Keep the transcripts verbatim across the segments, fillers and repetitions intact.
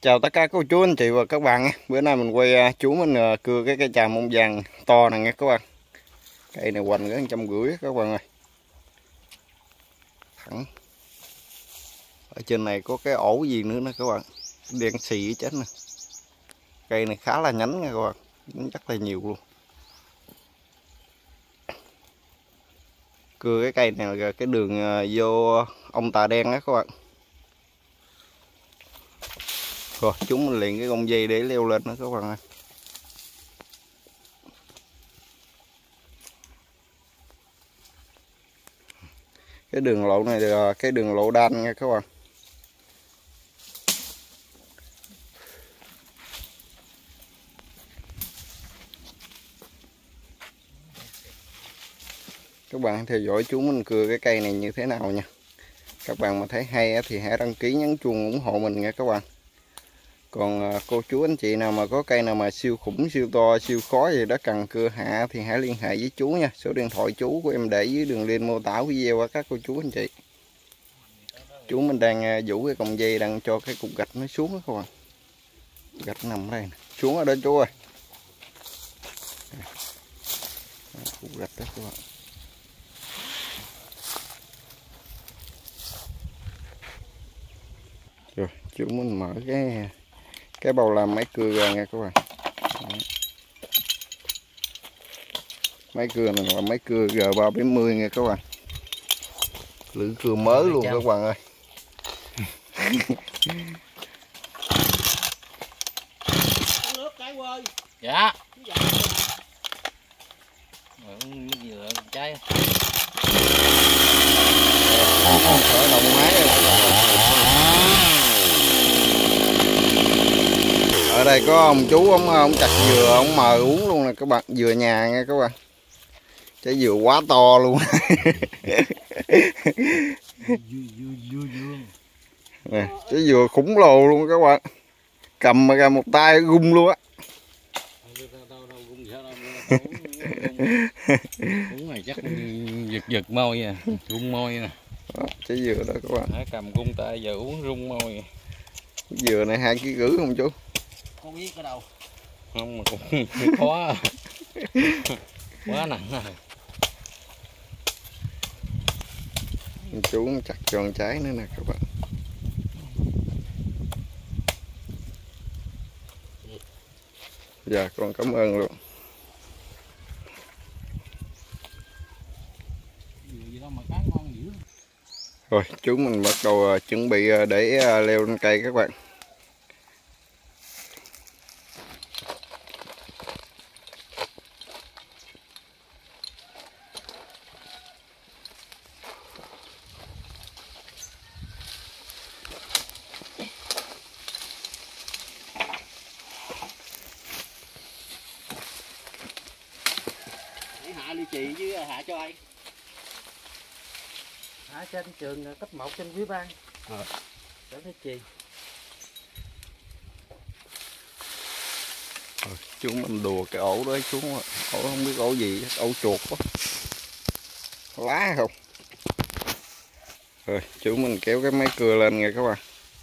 Chào tất cả cô chú anh chị và các bạn. Bữa nay mình quay chú mình cưa cái cây trà mông vàng to này nghe các bạn. Cây này hoành cái trăm rưỡi các bạn ơi. Thẳng. Ở trên này có cái ổ gì nữa nè các bạn. Đen xì chết nè. Cây này khá là nhánh nha các bạn. Nhánh rất là nhiều luôn. Cưa cái cây này là cái đường vô ông Tà Đen đó các bạn. Rồi chúng mình liền cái gông dây để leo lên nữa các bạn ơi. Cái đường lộ này là cái đường lộ đan nha các bạn. Các bạn theo dõi chú mình cưa cái cây này như thế nào nha. Các bạn mà thấy hay thì hãy đăng ký nhấn chuông ủng hộ mình nha các bạn. Còn cô chú anh chị nào mà có cây nào mà siêu khủng, siêu to, siêu khó gì đó cần cưa hạ thì hãy liên hệ với chú nha. Số điện thoại chú của em để dưới đường link mô tả video của các cô chú anh chị. Chú mình đang vũ cái cọng dây đang cho cái cục gạch nó xuống đó các bạn. Gạch nằm ở đây nè. Xuống ở đó chú ơi. Cục gạch đó các bạn. Rồi chú mình mở cái cái bầu làm máy cưa ra nha các bạn. Đó. Máy cưa này là máy cưa G ba bảy mươi nha các bạn. Lưỡi cưa mới luôn các bạn ơi. Nước cái quơi. Dạ. Nước dừa trái. Khởi động máy rồi. Ở đây có ông chú ông ông chặt dừa ông mời uống luôn nè các bạn, dừa nhà nha các bạn. Trái dừa quá to luôn. Nè, trái dừa khủng lồ luôn các bạn. Cầm mà ra một tay gung luôn á. Uống này chắc giật giật môi à, rung môi nè. Đó, trái dừa đó các bạn. Hãy cầm gung tay giờ uống rung môi. Dừa này hai ký rưỡi không chú? Không biết cái đâu. Không mà cũng khó. Quá nặng rồi. Chú chặt tròn trái nữa nè các bạn. Dạ con cảm ơn luôn. Rồi chú mình bắt đầu chuẩn bị để leo lên cây các bạn. Hạ ly trì chứ hạ cho ai? Hạ trên trường cấp một trên quý ban. Ờ. Để ly trì. Rồi, chú mình đùa cái ổ đó xuống, ổ không biết ổ gì, ổ chuột quá. Lá không? Rồi, chú mình kéo cái máy cưa lên nha các bạn.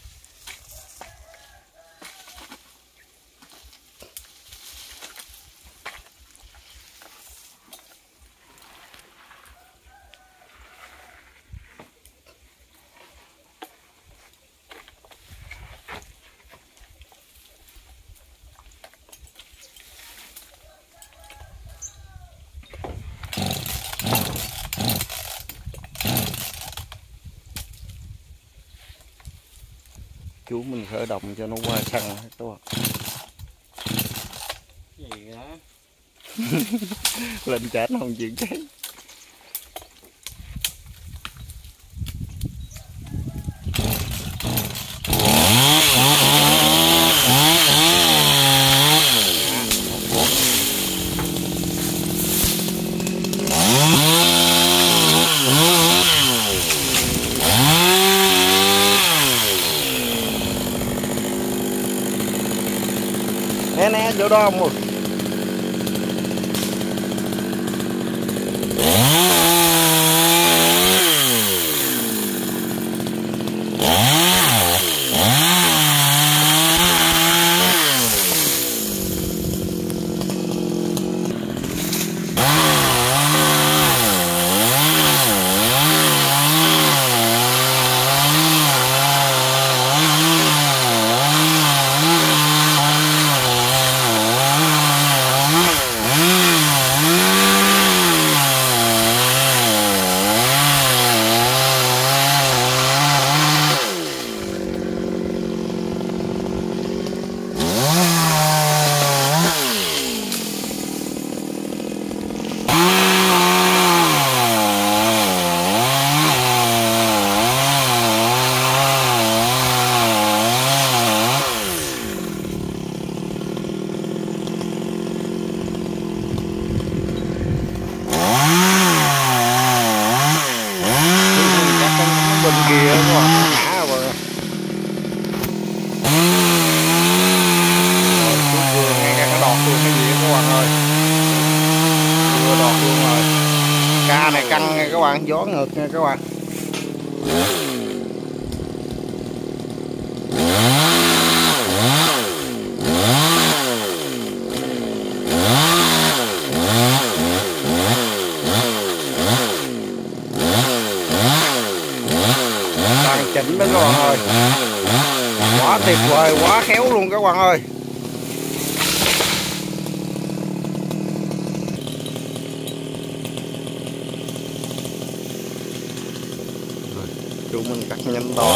Chú mình khởi động cho nó qua sân các bạn. Gì đó? Lên chén không chịu cháy. Nè nè chỗ đó không? luôn rồi. Ca này căng nha các bạn, gió ngược nha các bạn. Hoàn chỉnh đó các bạn ơi, quá tuyệt vời, quá khéo luôn các bạn ơi. Chú mình cắt nhanh to.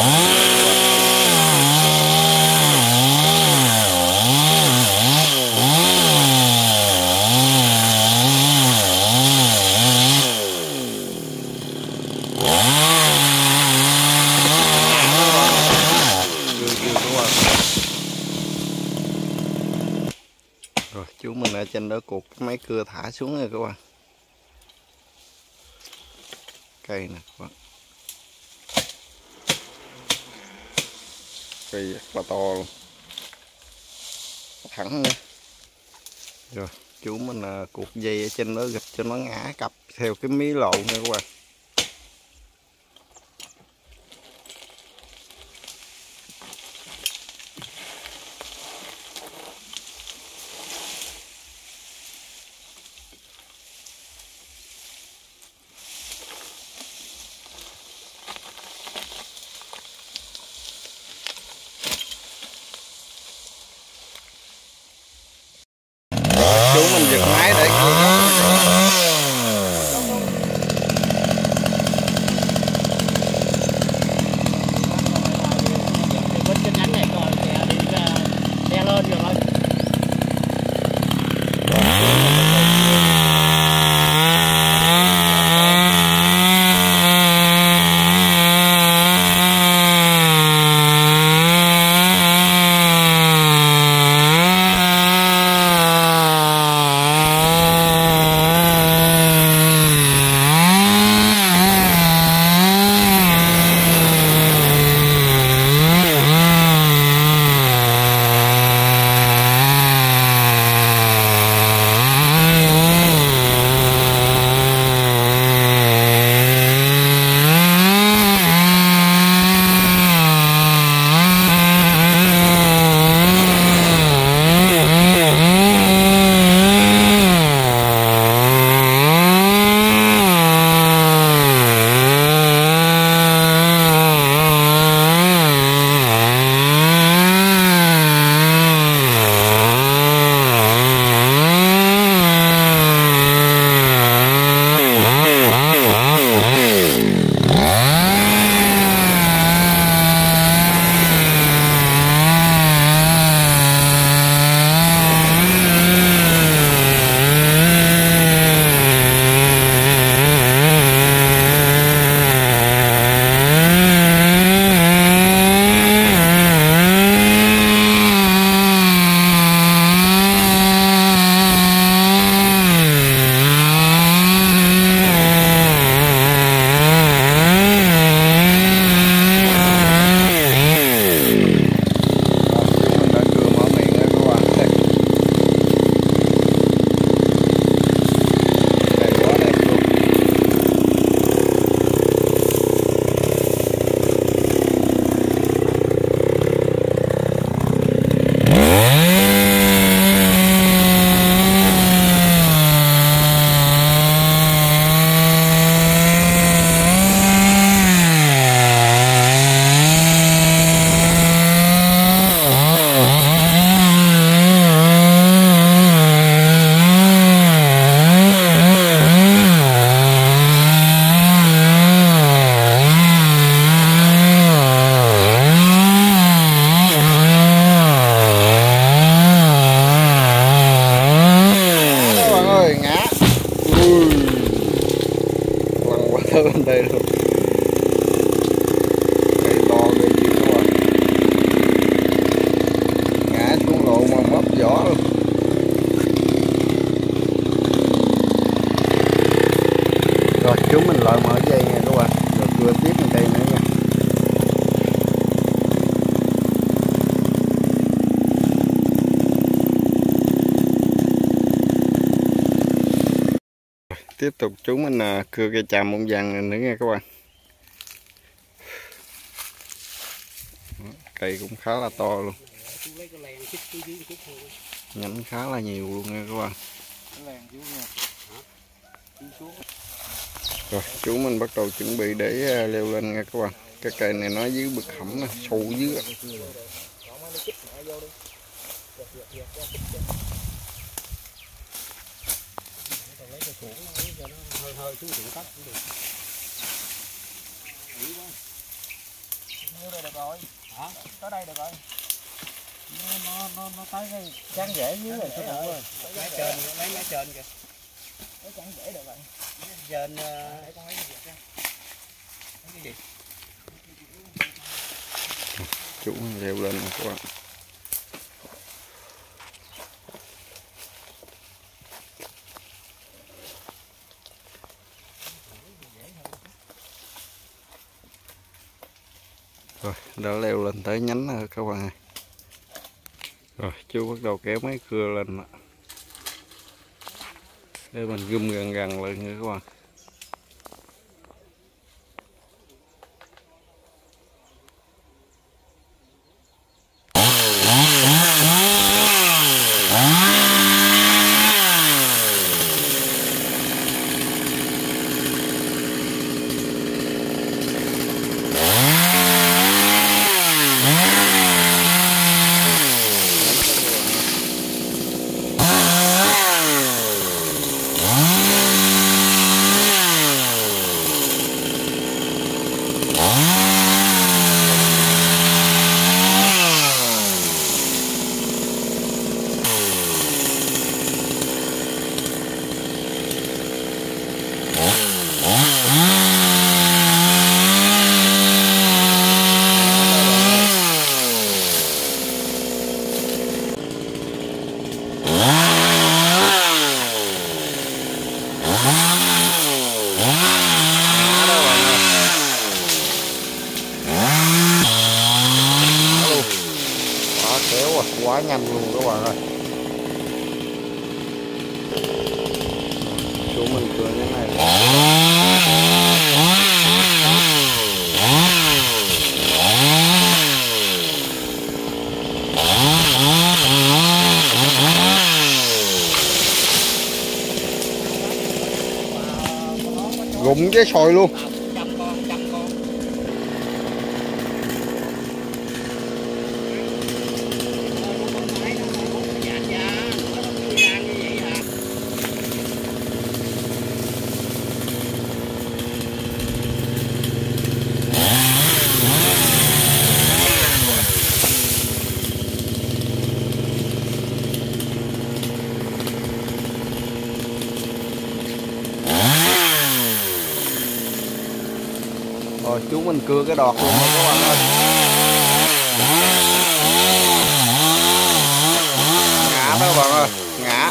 Rồi chú mình ở trên đó cột mấy cưa thả xuống rồi các bạn. Cây nè các bạn, cây rất là to luôn, thẳng nữa. Rồi chú mình à, cột dây ở trên đó gịch cho nó ngã cặp theo cái mí lộn nha các bạn. Chú mình giật máy để cưa bên trên nhánh này coi kìa, đi ra đe lên rồi thôi. bên đây luôn, cây to ghê chứ các bạn, ngã xuống lộ mà mất vỏ luôn. Rồi chúng mình lại mở dây nha các bạn, rồi cưa tiếp một cây nữa nha. Tiếp tục chú mình à, cưa cây tràm bông vàng này nữa nha các bạn. Cây cũng khá là to luôn, nhánh khá là nhiều luôn nha các bạn. Rồi chú mình bắt đầu chuẩn bị để leo lên nha các bạn. Cái cây này nó dưới bực hẩm nè, sâu dưới. hơi xuống thượng cấp cũng được. Như đây được rồi. Hả? Tới đây được rồi. Nó nó nó, nó tới cái chán rễ dưới rồi thôi rồi. Lấy trên, lấy lấy trên kìa. Lấy chán rễ được rồi. Trên để con lấy cái gì? Chú leo lên nè các bạn. Rồi, đã leo lên tới nhánh rồi các bạn ơi. Rồi, chú bắt đầu kéo mấy cưa lên để mình gum gần gần lại nha các bạn. Kéo à, quá nhanh luôn các bạn ơi. Chú mình cưa như này gụng với sồi luôn. Rồi chú mình cưa cái đọt luôn rồi các bạn ơi. Ngã đó các bạn ơi, ngã.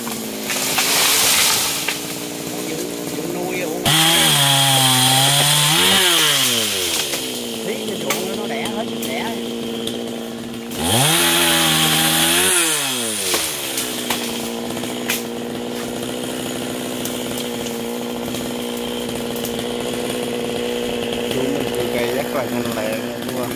Tí cái ruộng nó đẻ hết đẻ. Rất là nhanh lẹ luôn.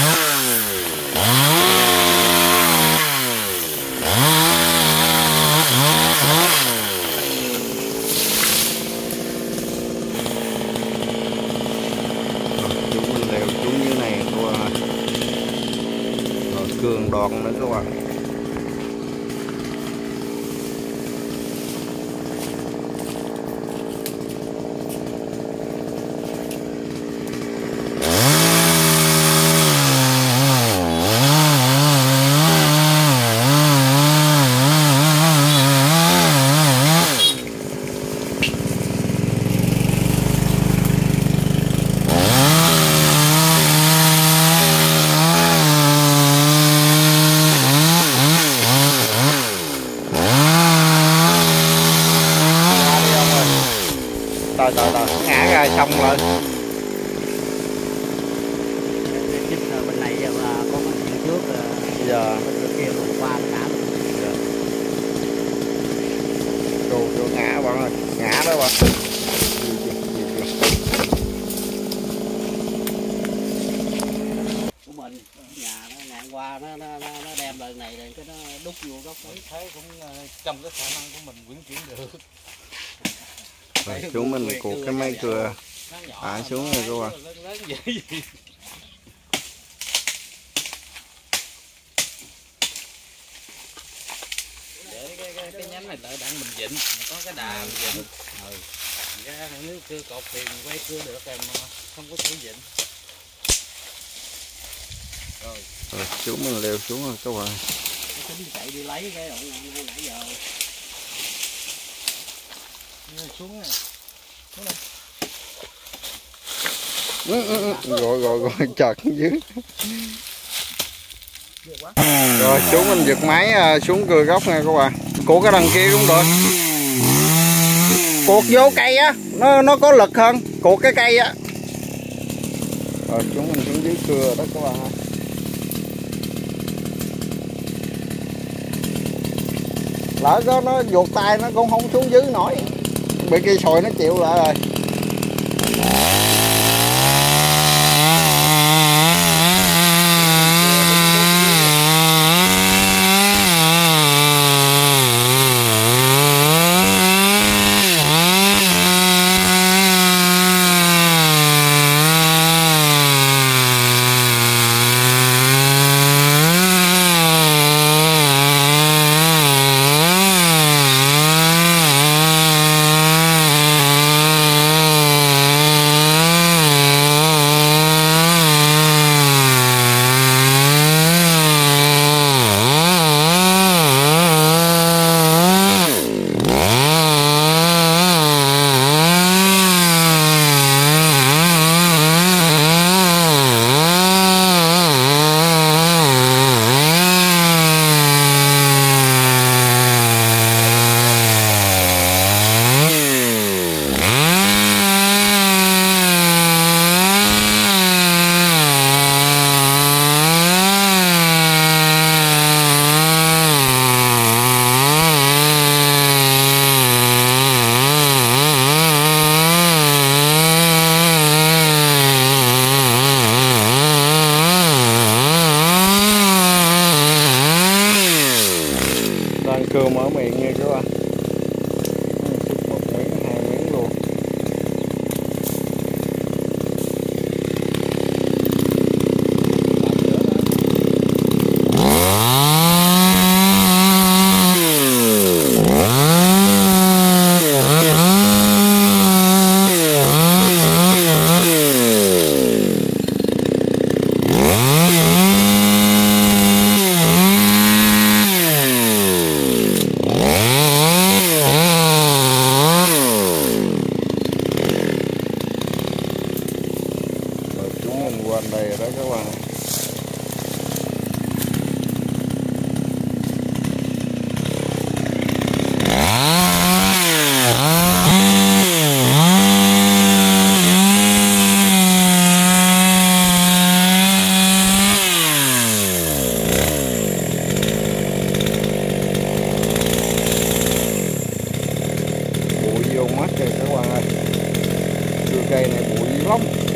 Chú mình leo chú như này thôi. Rồi cường đòn nữa các bạn. Rồi rồi rồi ngã ra xong rồi. Bên này giờ là có con trước giờ kia qua ngã. Đồ đồ ngã bạn ơi, ngã đó bạn. nó, nó đem lần này rồi cái nó đút vô gốc ấy. Thấy cũng trong cái khả năng của mình quyển chuyển được. Rồi xuống mình cột cái máy cưa thả xuống rồi các bạn. Lớn, lớn vậy gì? Để cái, cái, cái nhánh này lại đặng mình vịnh, có cái đà mình vịnh. Ừ. Ra nếu cưa cột thì quay cưa được rồi mà không có thể vịnh. Rồi. Rồi xuống mình leo xuống rồi các bạn. Cái tính chạy đi lấy cái đoạn này nãy giờ. Xuống nè. Xuống nè. Ừ, ừ, ừ. Rồi rồi rồi chật dưới. Rồi xuống mình giật máy xuống cưa gốc nha các bạn. Cột cái đằng kia cũng được. Cột vô cây á, nó nó có lực hơn, cột cái cây á. Rồi xuống mình xuống dưới cưa đó các bạn ơi. Lỡ có nó vuột tay nó cũng không xuống dưới nổi, bị cây sồi nó chịu lại rồi. Cưa mở miệng nha các bạn. Chút một miếng, hai miếng luôn. Quanh đây rồi đó các bạn. Bụi vô mắt rồi các bạn ơi. Cưa cây này bụi lắm.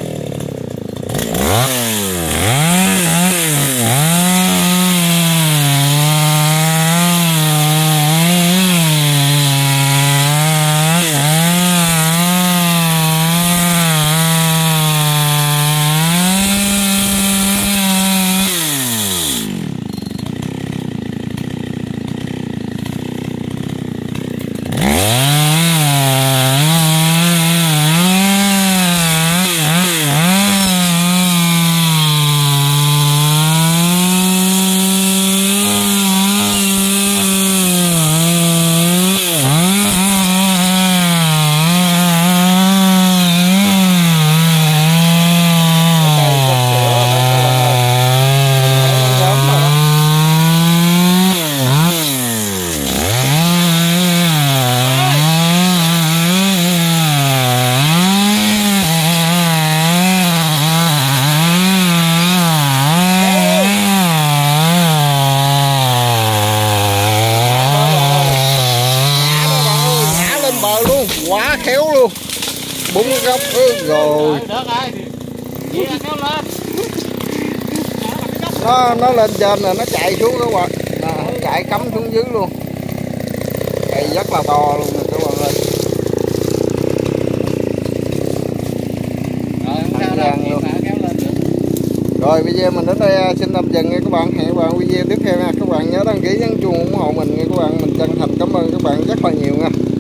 Quá khéo luôn, búng góc ừ, rồi. Được rồi, vậy là kéo lên. nó nó lên trên rồi nó chạy xuống các bạn, à, chạy cắm xuống dưới luôn, cây rất là to luôn nè các bạn ơi. Rồi video mình đến đây xin tạm dừng nha các bạn, hẹn các bạn video tiếp theo nha các bạn, nhớ đăng ký nhấn chuông ủng hộ mình nha các bạn, mình chân thành cảm ơn các bạn rất là nhiều nha.